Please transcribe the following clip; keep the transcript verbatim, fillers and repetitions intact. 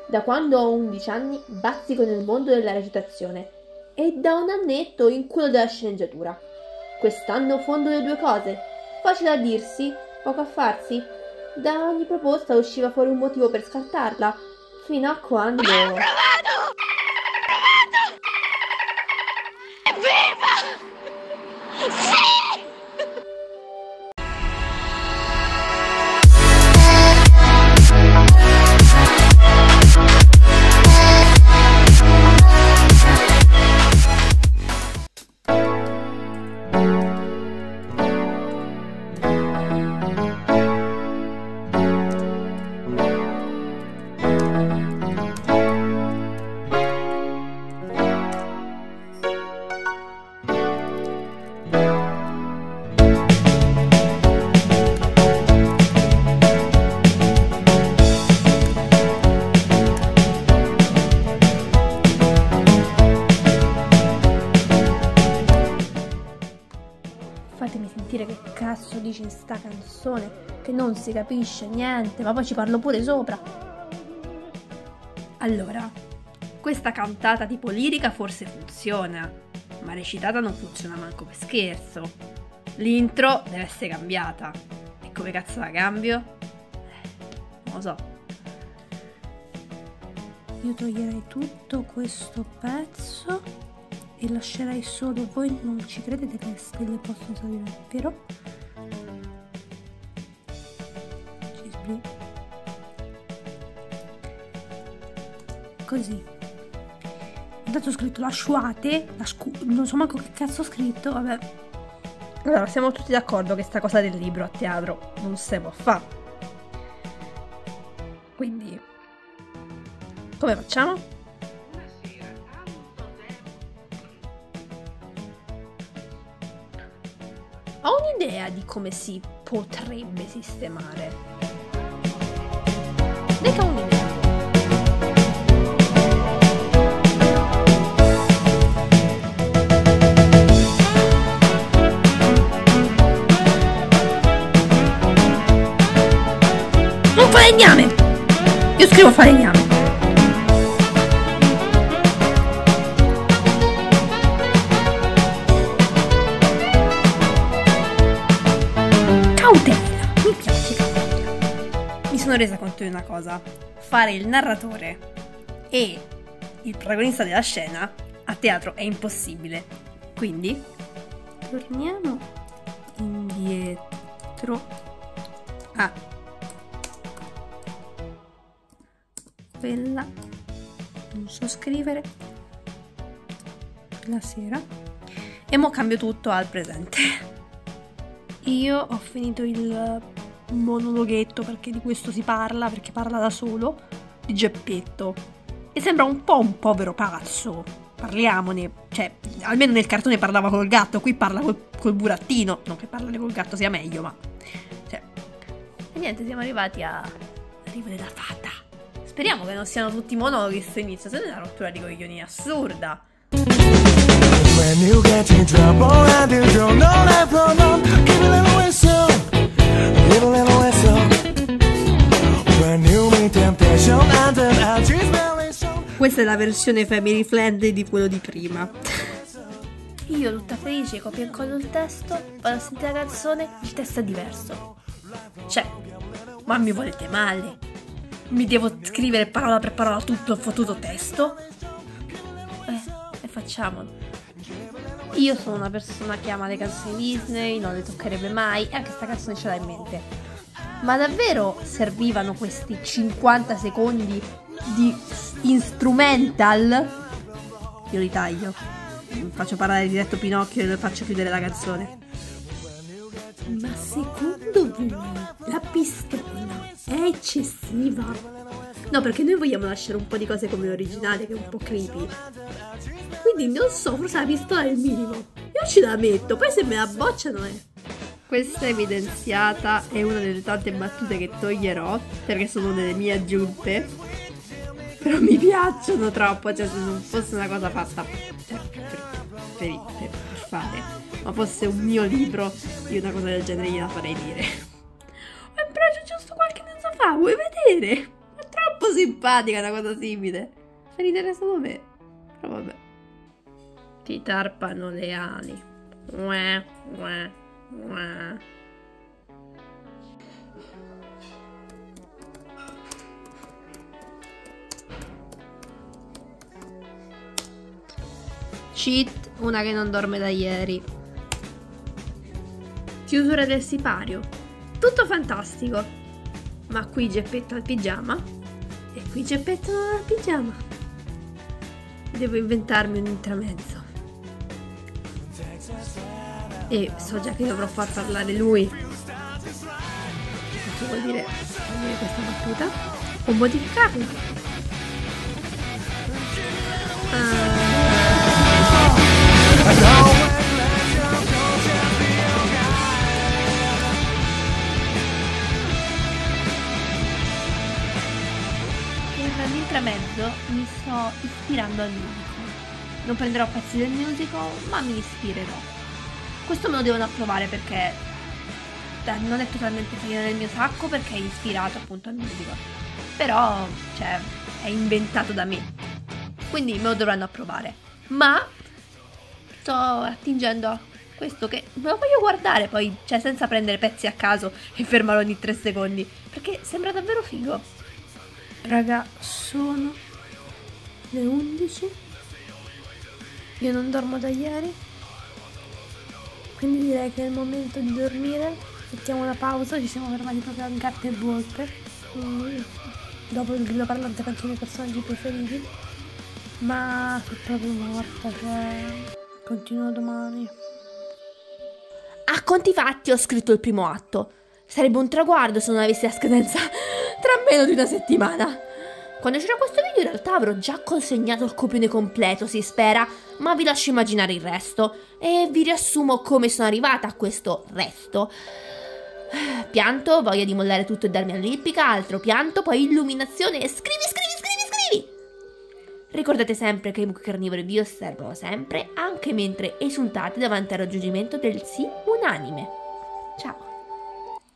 Da quando ho undici anni bazzico nel mondo della recitazione e da un annetto in quello della sceneggiatura. Quest'anno fondo le due cose. Facile a dirsi, poco a farsi. Da ogni proposta usciva fuori un motivo per scartarla, fino a quando... Ho provato! Ho provato! Evviva! Sì! Fatemi sentire che cazzo dice in sta canzone, che non si capisce niente, ma poi ci parlo pure sopra. Allora, questa cantata tipo lirica forse funziona, ma recitata non funziona manco per scherzo. L'intro deve essere cambiata. E come cazzo la cambio? Non lo so. Io toglierei tutto questo pezzo e lascerei solo, voi non ci credete che le stelle possono salire, vero? Ci sbri- Così. Intanto ho scritto lasciate, la scu- non so manco che cazzo ho scritto, vabbè. Allora, siamo tutti d'accordo che sta cosa del libro a teatro non si può fare. Quindi, come facciamo? Ho un'idea di come si potrebbe sistemare. Dica un'idea. Un falegname! Io scrivo falegname. Mi piace cautela. Mi sono resa conto di una cosa. Fare il narratore e il protagonista della scena a teatro è impossibile. Quindi torniamo indietro a quella, non so scrivere, la sera, e mo cambio tutto al presente. Io ho finito il monologhetto, perché di questo si parla, perché parla da solo, di Geppetto. E sembra un po' un povero pazzo. Parliamone. Cioè, almeno nel cartone parlava col gatto, qui parla col, col burattino. Non che parlare col gatto sia meglio, ma... Cioè... E niente, siamo arrivati a... Arrivo della fata. Speriamo che non siano tutti monologhi sto inizio, se no è una rottura di coglioni assurda. When you get in trouble and you don't know that problem, give a little whistle, give a little whistle. When you meet temptation and an algae smelling show. Questa è la versione family friendly di quello di prima. Io tutta felice copio e incollo il testo, vado a sentire la canzone, il testo è diverso. Cioè, ma mi volete male? Mi devo scrivere parola per parola tutto il fottuto testo? Eh, e facciamolo. Io sono una persona che ama le canzoni Disney, non le toccherebbe mai, e anche sta canzone ce l'ha in mente. Ma davvero servivano questi cinquanta secondi di instrumental? Io li taglio. Faccio parlare diretto Pinocchio e lo faccio chiudere la canzone. Ma secondo voi la pistola è eccessiva? No, perché noi vogliamo lasciare un po' di cose come originale, che è un po' creepy. Quindi non so, forse la pistola è il minimo. Io ci la metto, poi se me la bocciano è... Questa evidenziata è una delle tante battute che toglierò, perché sono delle mie aggiunte. Però mi piacciono troppo, cioè se non fosse una cosa fatta cioè, per, per, per, per fare, ma fosse un mio libro, io una cosa del genere gliela farei dire. Ho imparato giusto qualche mezzo fa, vuoi vedere? È troppo troppo simpatica una cosa simile. Fa ridere solo me. Però vabbè. Ti tarpano le ali. Uè, uè, uè. Cheat, una che non dorme da ieri. Chiusura del sipario. Tutto fantastico. Ma qui Geppetto al pigiama. E qui Geppetto non al pigiama. Devo inventarmi un intramezzo. E so già che dovrò far parlare lui. Cosa vuol dire, vuol dire questa battuta? O modificarla. Ah. Nell'intramezzo mi sto ispirando al musical. Non prenderò pezzi del musical, ma mi ispirerò. Questo me lo devono approvare perché non è totalmente finito nel mio sacco, perché è ispirato appunto al musical. Però, cioè, è inventato da me. Quindi me lo dovranno approvare. Ma sto attingendo a questo che me lo voglio guardare poi, cioè senza prendere pezzi a caso e fermarlo ogni tre secondi, perché sembra davvero figo. Raga, sono le undici. Io non dormo da ieri, quindi direi che è il momento di dormire. Mettiamo una pausa, ci siamo fermati proprio a gatte e volpe. Quindi, dopo il grillo parlante penso i miei personaggi preferiti. Ma sono proprio morta, cioè continuo domani. A conti fatti ho scritto il primo atto. Sarebbe un traguardo se non avessi la scadenza tra meno di una settimana. Quando c'era questo video in realtà avrò già consegnato il copione completo, si spera, ma vi lascio immaginare il resto e vi riassumo come sono arrivata a questo resto. Pianto, voglia di mollare tutto e darmi all'ippica, altro pianto, poi illuminazione e scrivi, scrivi, scrivi, scrivi! Ricordate sempre che i buchi carnivori vi osservano sempre, anche mentre esultate davanti al raggiungimento del sì unanime. Ciao!